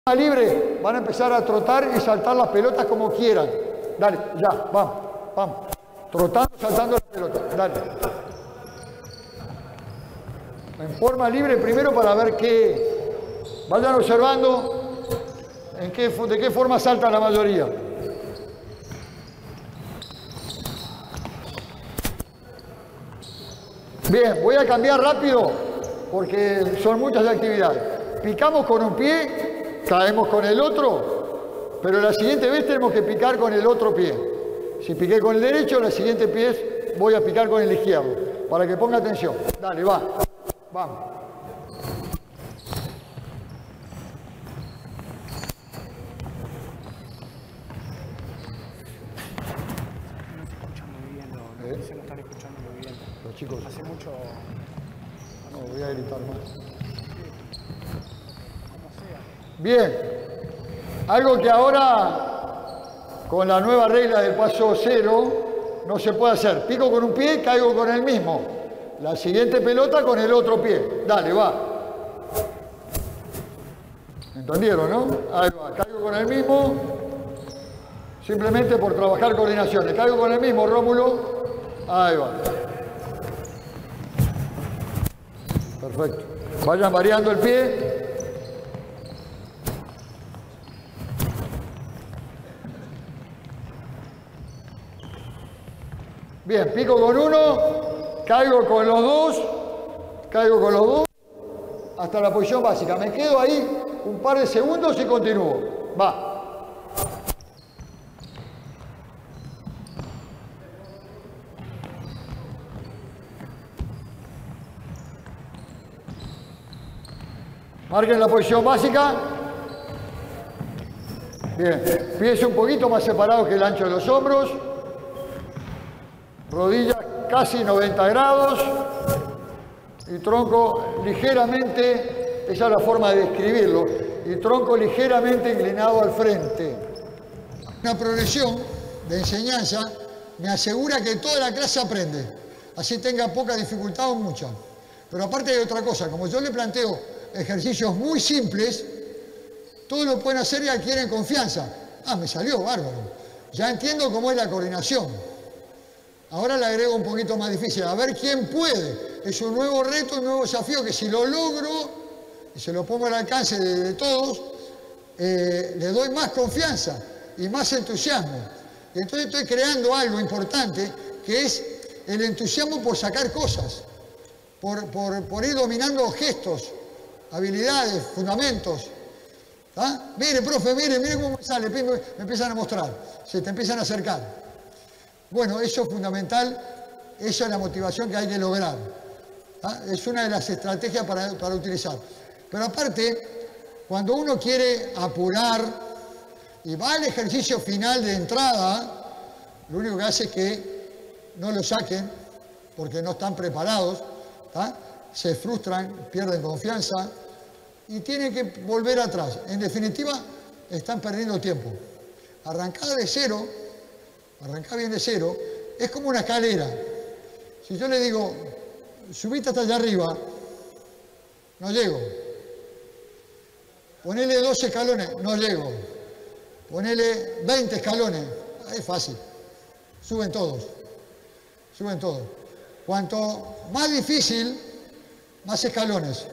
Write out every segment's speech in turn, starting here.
Libre, van a empezar a trotar y saltar las pelotas como quieran. Dale, ya, vamos, vamos. Trotando, saltando las pelotas, dale. En forma libre primero para ver qué... Vayan observando de qué forma salta la mayoría. Bien, voy a cambiar rápido porque son muchas actividades. Picamos con un pie, caemos con el otro, pero la siguiente vez tenemos que picar con el otro pie. Si piqué con el derecho, la siguiente vez voy a picar con el izquierdo, para que ponga atención. Dale, va, vamos. Se lo están escuchando muy bien. Los chicos. Hace mucho. No, voy a gritar más. Bien. Algo que ahora, con la nueva regla del paso cero, no se puede hacer. Pico con un pie, caigo con el mismo. La siguiente pelota con el otro pie. Dale, va. ¿Entendieron, no? Ahí va. Caigo con el mismo. Simplemente por trabajar coordinaciones. Caigo con el mismo, Rómulo. Ahí va. Perfecto. Vayan variando el pie. Bien, pico con uno, caigo con los dos, hasta la posición básica. Me quedo ahí un par de segundos y continúo. Va. Marquen la posición básica. Bien, pies un poquito más separados que el ancho de los hombros. Rodillas casi 90 grados. Y tronco ligeramente, esa es la forma de describirlo, y tronco ligeramente inclinado al frente. Una progresión de enseñanza me asegura que toda la clase aprende, así tenga poca dificultad o mucha. Pero aparte hay otra cosa, como yo le planteo ejercicios muy simples, todos lo pueden hacer y adquieren confianza. Ah, me salió bárbaro. Ya entiendo cómo es la coordinación. Ahora le agrego un poquito más difícil. A ver quién puede. Es un nuevo reto, un nuevo desafío que si lo logro y se lo pongo al alcance de todos, le doy más confianza y más entusiasmo. Y entonces estoy creando algo importante que es el entusiasmo por sacar cosas, por ir dominando gestos, habilidades, fundamentos. ¿Ah? Mire, profe, mire cómo sale, me empiezan a mostrar, se te empiezan a acercar. Bueno, eso es fundamental, esa es la motivación que hay que lograr. ¿Ah? Es una de las estrategias para utilizar. Pero aparte, cuando uno quiere apurar y va al ejercicio final de entrada, lo único que hace es que no lo saquen porque no están preparados, ¿ah? Se frustran, pierden confianza y tienen que volver atrás. En definitiva, están perdiendo tiempo. Arrancar de cero, arrancar bien de cero, es como una escalera. Si yo le digo, subite hasta allá arriba, no llego. Ponele 12 escalones, no llego. Ponele 20 escalones, es fácil. Suben todos, suben todos. Cuanto más difícil, más escalones.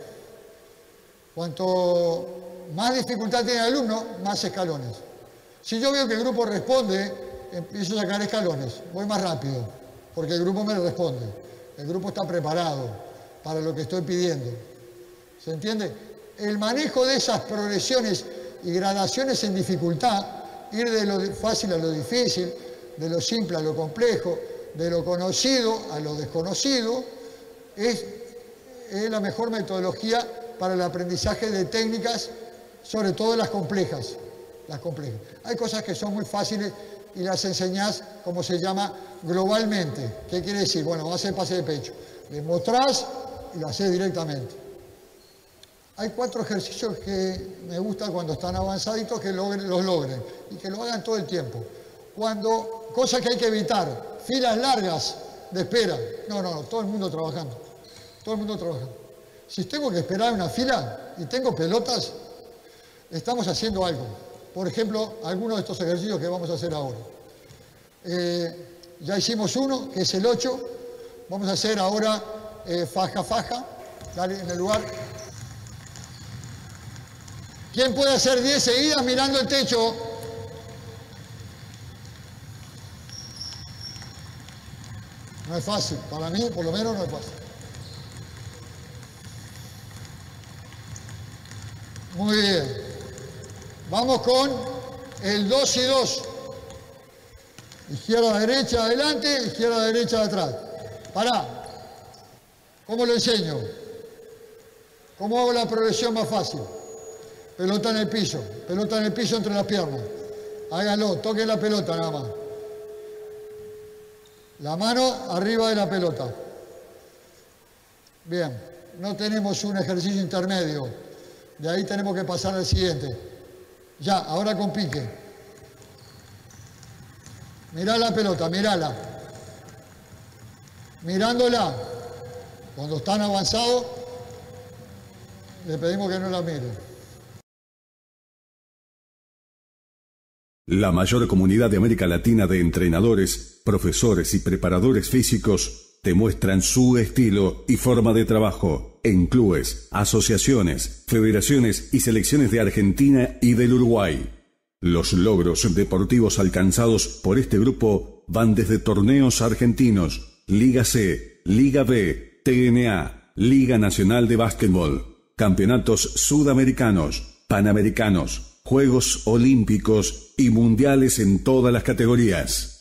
Cuanto más dificultad tiene el alumno, más escalones. Si yo veo que el grupo responde, empiezo a sacar escalones, voy más rápido, porque el grupo me responde. El grupo está preparado para lo que estoy pidiendo. ¿Se entiende? El manejo de esas progresiones y gradaciones en dificultad, ir de lo fácil a lo difícil, de lo simple a lo complejo, de lo conocido a lo desconocido, es la mejor metodología para el aprendizaje de técnicas, sobre todo las complejas. Hay cosas que son muy fáciles y las enseñás, como se llama, globalmente. ¿Qué quiere decir? Bueno, vas a hacer pase de pecho. Les mostrás y lo hacés directamente. Hay 4 ejercicios que me gustan cuando están avanzaditos que los logren y que lo hagan todo el tiempo. Cosas que hay que evitar, filas largas de espera. No, todo el mundo trabajando. Todo el mundo trabajando. Si tengo que esperar una fila y tengo pelotas, estamos haciendo algo. Por ejemplo, algunos de estos ejercicios que vamos a hacer ahora. Ya hicimos uno, que es el 8. Vamos a hacer ahora faja, faja. Dale en el lugar. ¿Quién puede hacer 10 seguidas mirando el techo? No es fácil. Para mí, por lo menos, no es fácil. Muy bien. Vamos con el 2 y 2. Izquierda, derecha, adelante, izquierda, derecha, atrás. Pará. ¿Cómo lo enseño? ¿Cómo hago la progresión más fácil? Pelota en el piso entre las piernas. Háganlo, toquen la pelota nada más. La mano arriba de la pelota. Bien, no tenemos un ejercicio intermedio. De ahí tenemos que pasar al siguiente. Ya, ahora con pique. Mirá la pelota, mirala. Mirándola. Cuando están avanzados, le pedimos que no la miren. La mayor comunidad de América Latina de entrenadores, profesores y preparadores físicos te muestran su estilo y forma de trabajo en clubes, asociaciones, federaciones y selecciones de Argentina y del Uruguay. Los logros deportivos alcanzados por este grupo van desde torneos argentinos, Liga C, Liga B, TNA, Liga Nacional de Básquetbol, campeonatos sudamericanos, panamericanos, Juegos Olímpicos y mundiales en todas las categorías.